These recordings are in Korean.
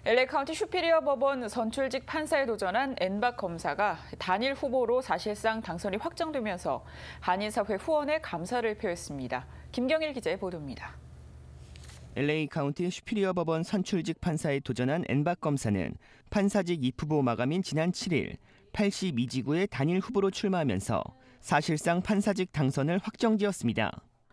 LA 카운티 슈피리어 법원 선출직 판사에 도전한 앤박 검사가 단일 후보로 사실상 당선이 확정되면서 한인사회 후원에 감사를 표했습니다. 김경일 기자의 보도입니다. LA 카운티 슈피리어 법원 선출직 판사에 도전한 앤박 검사는 판사직 입후보 마감인 지난 7일 82지구의 단일 후보로 출마하면서 사실상 판사직 당선을 확정지었습니다.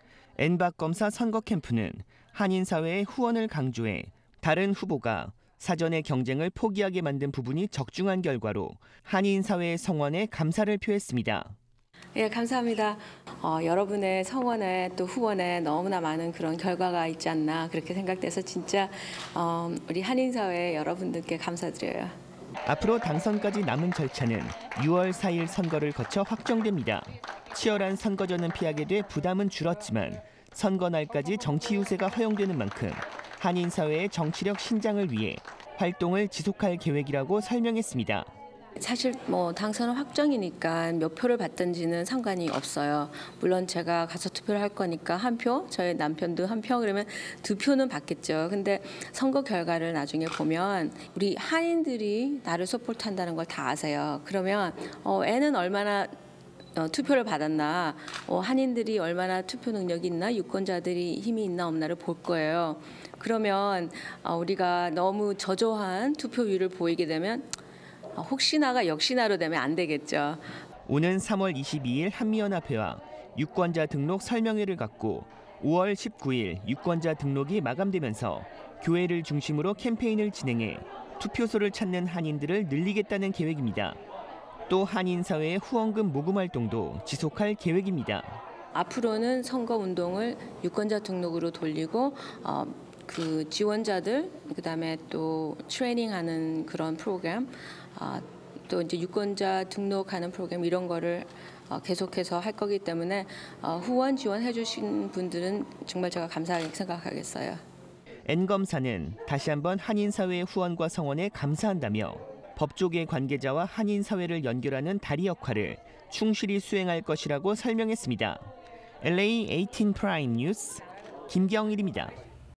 앤박 검사 선거 캠프는 한인사회의 후원을 강조해 다른 후보가 사전의 경쟁을 포기하게 만든 부분이 적중한 결과로 한인사회의 성원에 감사를 표했습니다. 예, 감사합니다. 여러분의 성원에 또 후원에 너무나 많은 그런 결과가 있지 않나 그렇게 생각돼서 진짜 우리 한인사회 여러분들께 감사드려요. 앞으로 당선까지 남은 절차는 6월 4일 선거를 거쳐 확정됩니다. 치열한 선거전은 피하게 돼 부담은 줄었지만 선거 날까지 정치 유세가 허용되는 만큼 한인사회의 정치력 신장을 위해 활동을 지속할 계획이라고 설명했습니다. 사실 당선은 확정이니까 몇 표를 받든지는 상관이 없어요. 물론 제가 가서 투표를 할 거니까 한 표, 저희 남편도 한 표, 그러면 2표는 받겠죠. 근데 선거 결과를 나중에 보면 우리 한인들이 나를 서포트한다는 걸 다 아세요. 그러면 애는 얼마나 투표를 받았나, 한인들이 얼마나 투표 능력이 있나, 유권자들이 힘이 있나 없나를 볼 거예요. 그러면 우리가 너무 저조한 투표율을 보이게 되면 혹시나가 역시나로 되면 안 되겠죠. 오는 3월 22일 한미연합회와 유권자 등록 설명회를 갖고 5월 19일 유권자 등록이 마감되면서 교회를 중심으로 캠페인을 진행해 투표소를 찾는 한인들을 늘리겠다는 계획입니다. 또 한인사회의 후원금 모금 활동도 지속할 계획입니다. 앞으로는 선거운동을 유권자 등록으로 돌리고 그 지원자들, 그다음에 또 트레이닝하는 그런 프로그램, 또 이제 유권자 등록하는 프로그램 이런 거를 계속해서 할 거기 때문에 후원 지원해 주신 분들은 정말 제가 감사하게 생각하겠어요. 앤 검사는 다시 한번 한인사회의 후원과 성원에 감사한다며 법조계 관계자와 한인사회를 연결하는 다리 역할을 충실히 수행할 것이라고 설명했습니다. LA 18 프라임 뉴스 김경일입니다.